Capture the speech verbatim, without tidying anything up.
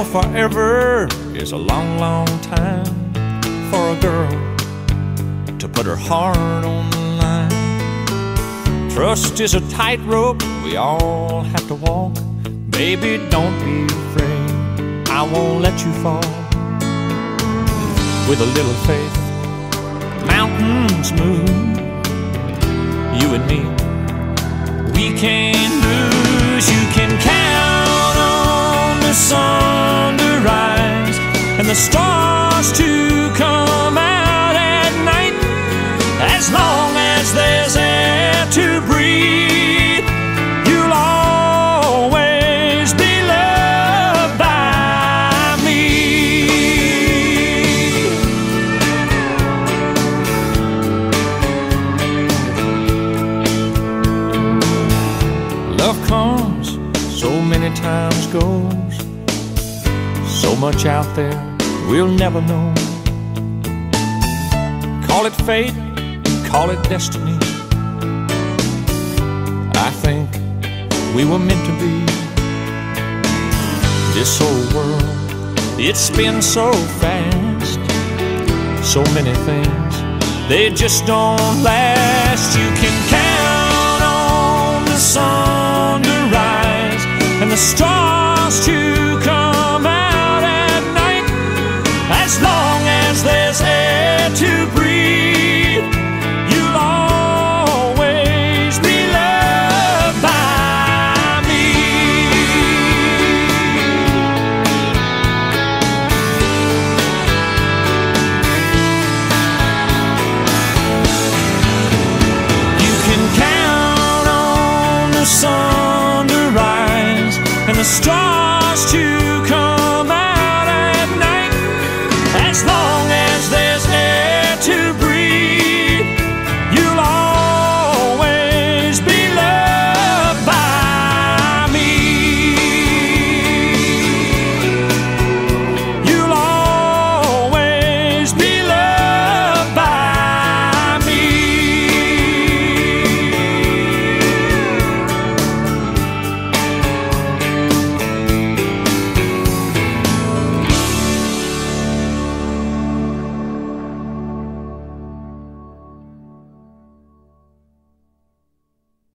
forever is a long, long time for a girl to put her heart on the line. Trust is a tightrope we all have to walk. Baby, don't be afraid, I won't let you fall. With a little faith, mountains move. You and me, we can lose. You can count on the sun to rise and the stars to come out at night. As long as there's air to breathe, you'll always be loved by me. Love comes, so many times goes. So much out there we'll never know. Call it fate, call it destiny. I think we were meant to be. This whole world, it spins so fast. So many things, they just don't last. You can count on the sun to rise and the stars to come out at night. As long as there's air to breathe, you'll always be loved by me. You can count on the sun to rise and the stars to